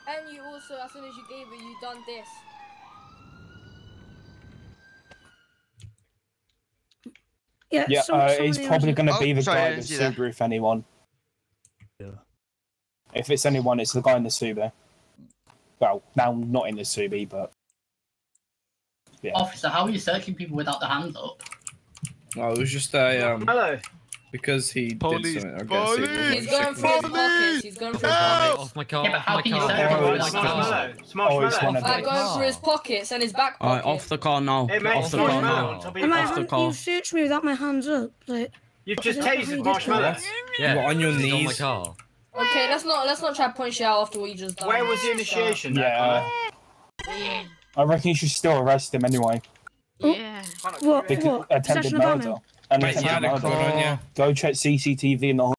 And you also, as soon as you gave it, you done this. Yeah, it's probably going to be the guy with Subaru, if anyone. Yeah. If it's anyone, it's the guy in the Subaru. Well, now not in the Subaru, but... Yeah. Officer, how are you searching people without their hands up? Oh, it was just a, Hello. Because he did something, I guess he was He's going through his pockets, he's going through his pockets. Off my car, Yeah, but how off can my you car. search people Off my car. Alright, going through his pockets and his back pocket. Alright, off the car now. Hey, mate, Off the car now. Off the car. You searched me without my hands up. Like, you've just tasered Marshmallow. Yeah, what, on your he's knees? on my car. Okay, let's not try to punch you out after what you just done. Where was the initiation? Yeah. I reckon you should still arrest him anyway. Yeah. What? Attempted murder. Mate, you had a gun on you. Go check CCTV in the